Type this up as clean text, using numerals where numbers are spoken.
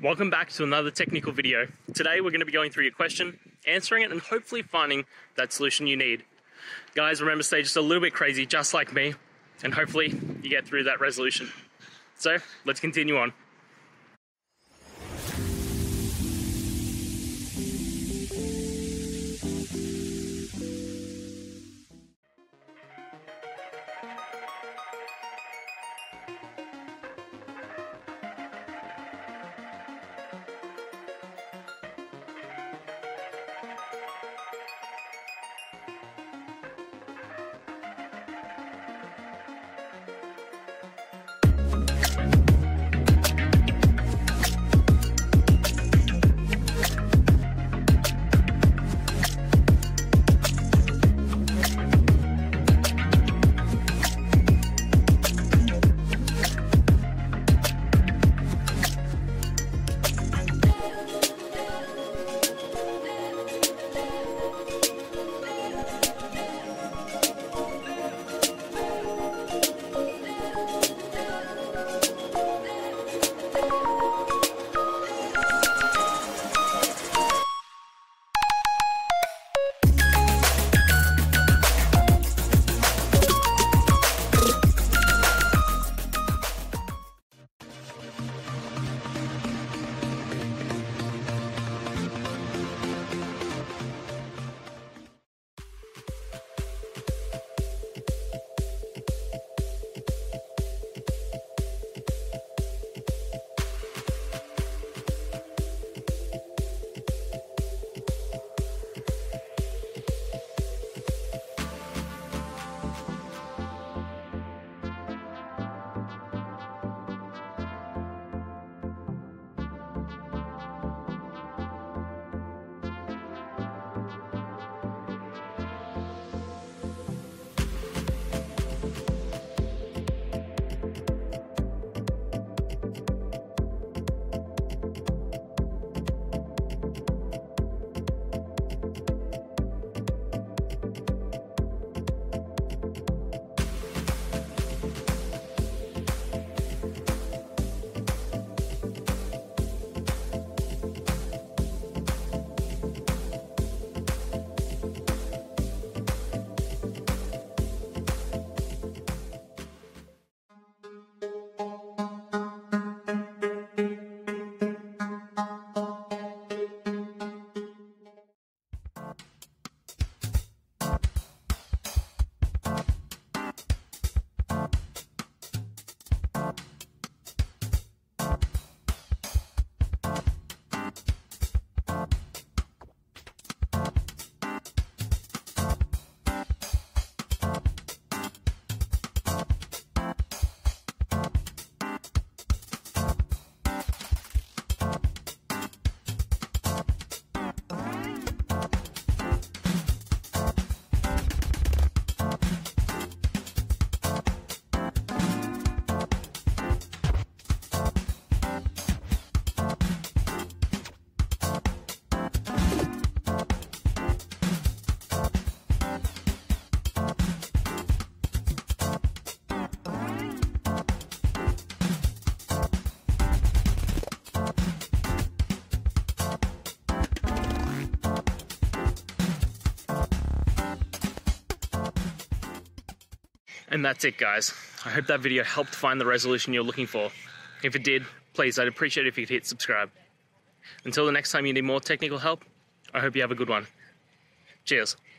Welcome back to another technical video. Today we're going to be going through your question, answering it, and hopefully finding that solution you need. Guys, remember to stay just a little bit crazy, just like me, and hopefully you get through that resolution. So, let's continue on. And that's it, guys. I hope that video helped find the resolution you're looking for. If it did, please, I'd appreciate it if you could hit subscribe. Until the next time you need more technical help, I hope you have a good one. Cheers.